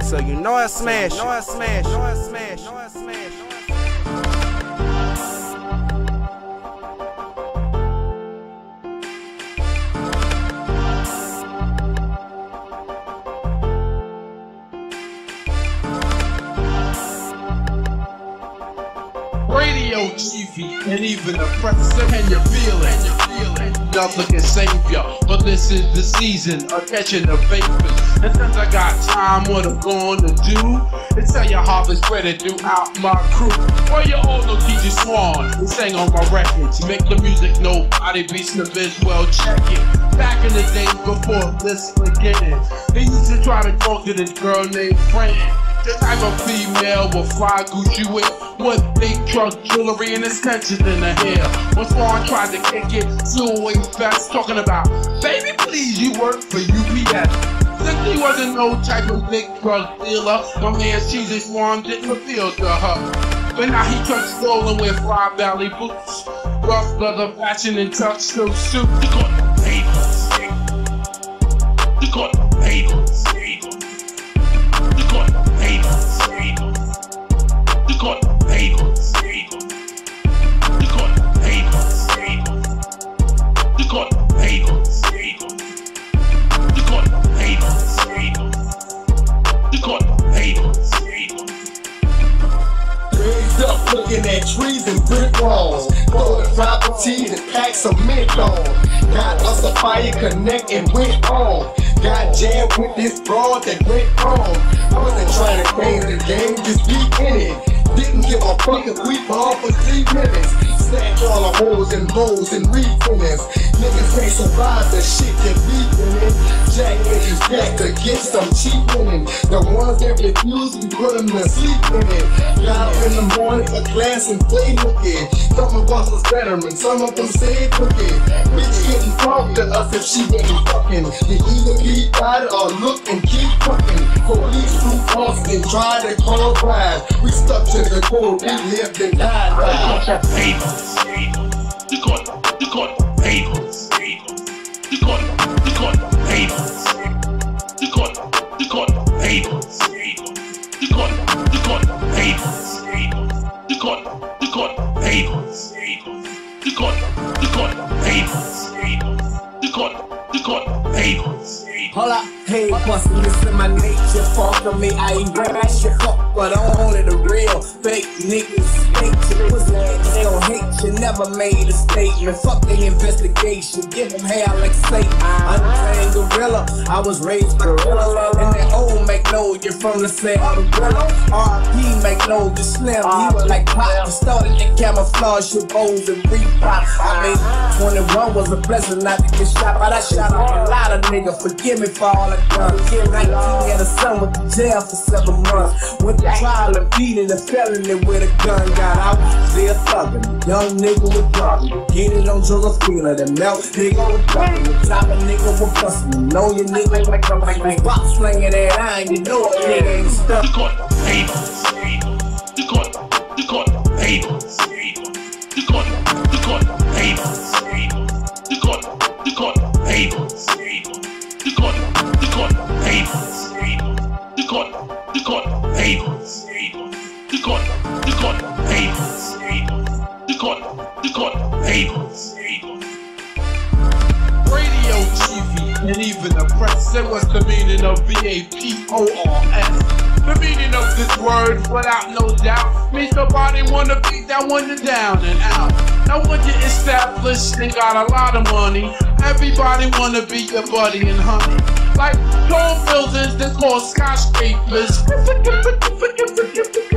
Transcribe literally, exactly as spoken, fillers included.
So you know I smash, know I smash, know I smash, know I smash. Radio, T V, and even the press, can you feel it? Can you feel it? Nothing can save ya, but this is the season of catching the vapors. And since I got time, what I'm gonna do is tell you harvest ready throughout my crew. Well, you all know D J Swan, he sang on my records. Make the music, nobody beats the biz, well check it. Back in the days before this beginning, he used to try to talk to this girl named Fran. The type of female with fly Gucci with with big truck jewelry and extensions in her hair. When Swan tried to kick it, Sue way fast talking about, baby please you work for U P S. Since he wasn't no type of big drug dealer, my man T J Swan didn't appeal to her. But now he truck stolen with fly valley boots, rough leather fashion and tuxedo suit. You got the papers. You got the papers. You got the papers. You got the papers. You got the papers. You got the papers. You got the papers. You got the papers. Raised up looking at trees and brick walls. Golden properties and packs of mint on. Got us a fire connect and went on. Got jammed with this broad that went on. I wasn't trying to change the game, just be in it. Didn't give a fuck if we ball for three minutes. Snatch all the holes and bowls and refillings. Niggas can't survive the shit that we in. Jack niggas back to get some cheap linen. The ones that refuse, we put them to sleep in it. Got up in the morning, a glass and play looking. Some of us was veterans, some of them stayed cooking. Bitch couldn't talk to us if she wasn't fucking. You either be quiet or look and keep fucking. Police flew off and tried to call ride. We stuck to the code, we lived and died. You got the papers. You got the, you got the papers. You got the, you got the papers. You got the, you got the papers. You got the, you got the papers. You got the, you got the papers. You got the, you got the papers. You got the, you got the papers. Hold up, hey, bust me, this in my nature. Fuck on me, I ain't grass your fuck, but only the real fake niggas. Fake your pussy niggas don't hate you, never made a statement. Fuck the investigation, give them hell like Satan. Untrained gorilla, I was raised gorilla. And that old Magnolia from the set of the gorilla. R I P Magnolia Slim, he was like pop. Started to camouflage your bows and repop. I mean, twenty-one was a blessing not to get shot, but I shot up a lot of niggas. Forgive me for all I done. nineteen had a son with the jail for seven months. Went to trial and beating a felony with a gun. Got out, still thuggin'. Young nigga with problem. Get it on Josephina, the melt nigga with problem. The top of nigga with bustin'. You know your nigga like I'm like like box slinging that iron. You know a nigga ain't stuck. You got the papers. You got the, you got the papers. You got the, you got the papers. You got the, you got the papers. You got the, you got the papers. You got the, you got the papers. You got the, you got the papers. You got the, you got the papers. Radio, T V, and even the press said what's the meaning of V A P O R S. The meaning of this word, without no doubt, means nobody wanna beat that one down and out. Now once you're established and got a lot of money, everybody wanna be your buddy and honey. Like tall buildings, they're called skyscrapers.